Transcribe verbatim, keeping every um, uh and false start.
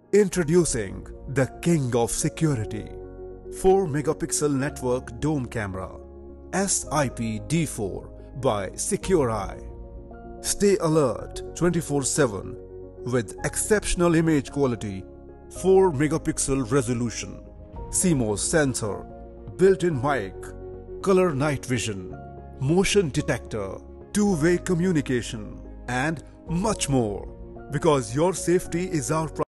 Introducing the king of security, four megapixel network dome camera, S I P D four by Secureye. Stay alert twenty-four seven with exceptional image quality, four megapixel resolution, C M O S sensor, built-in mic, color night vision, motion detector, two-way communication, and much more. Because your safety is our priority.